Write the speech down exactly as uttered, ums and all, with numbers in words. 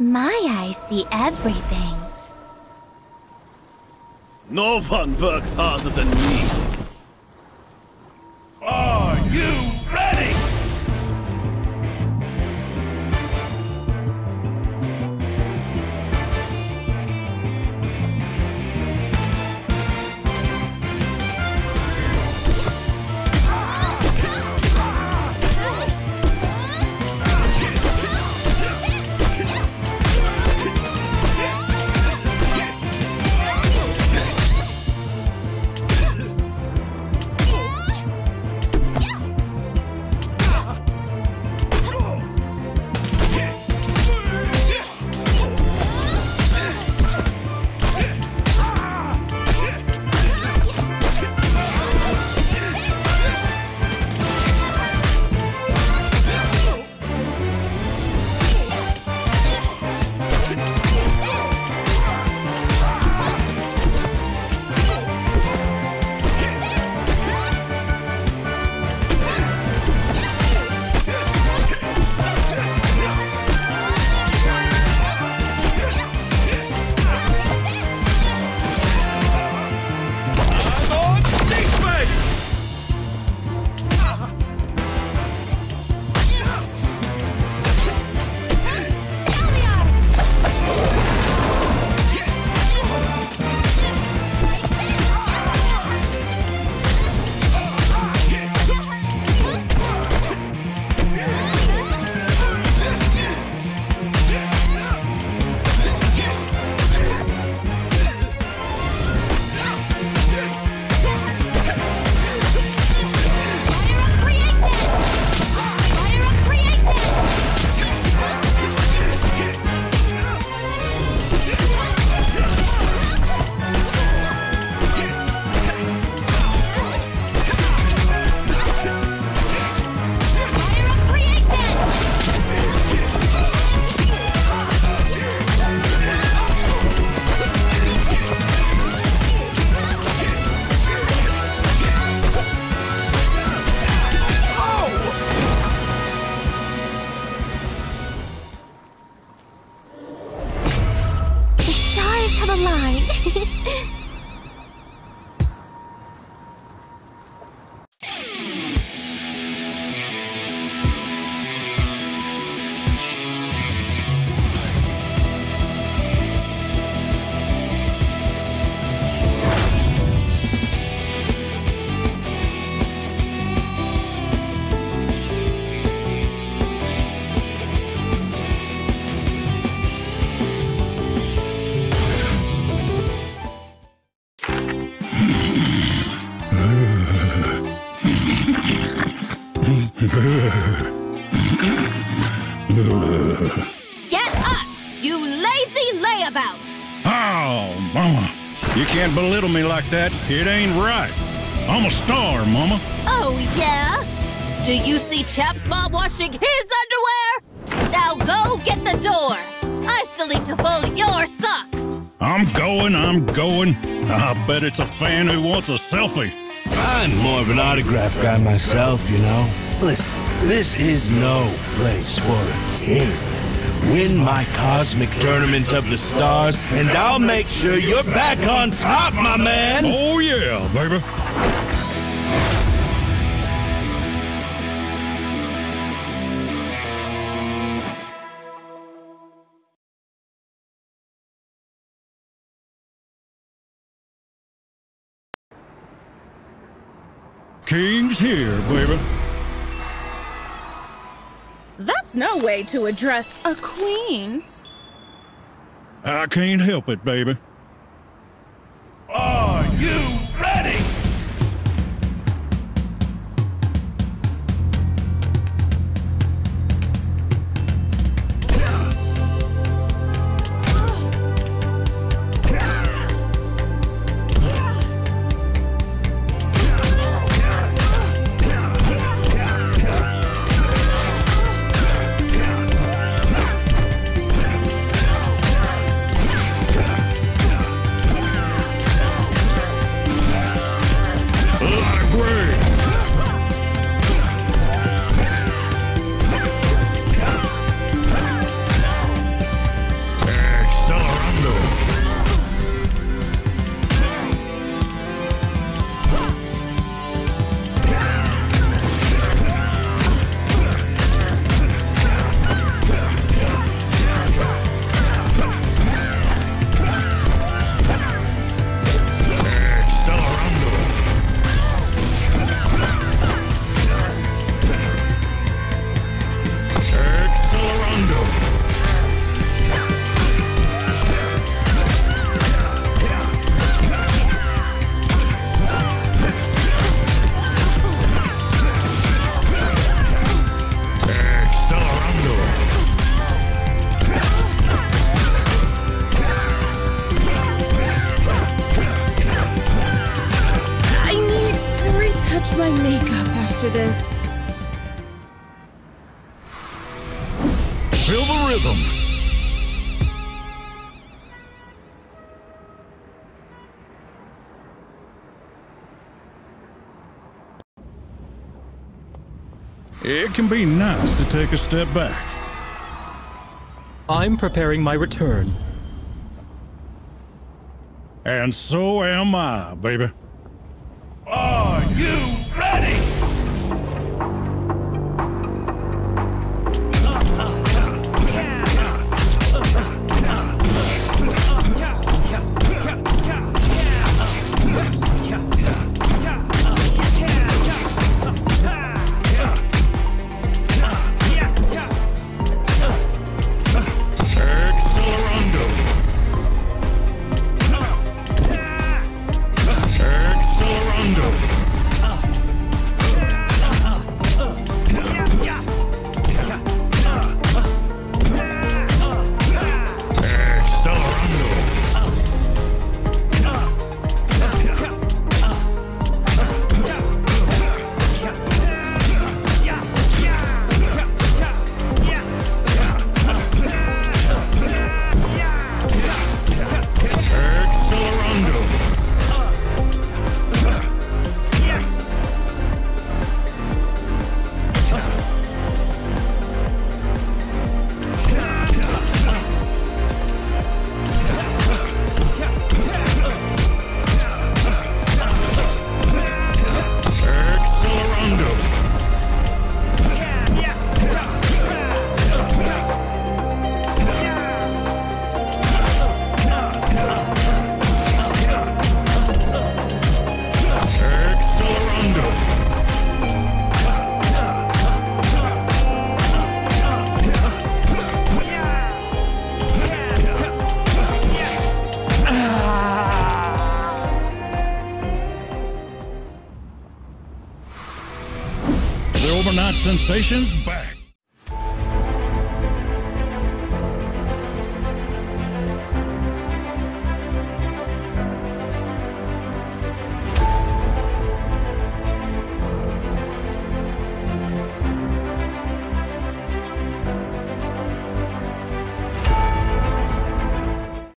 My eyes see everything. No one works harder than me. Are you ready? Get up, you lazy layabout! Oh, Mama, you can't belittle me like that. It ain't right. I'm a star, Mama. Oh, yeah? Do you see Chap's mom washing his underwear? Now go get the door. I still need to fold your socks. I'm going, I'm going. I bet it's a fan who wants a selfie. I'm more of an autograph guy myself, you know. Listen, this is no place for a king. Win my cosmic tournament of the stars, and I'll make sure you're back on top, my man! Oh, yeah, baby. King's here, baby. That's no way to address a queen. I can't help it, baby. Are you ready? Feel the rhythm. It can be nice to take a step back. I'm preparing my return. And so am I, baby. Are you ready? The overnight sensation's back.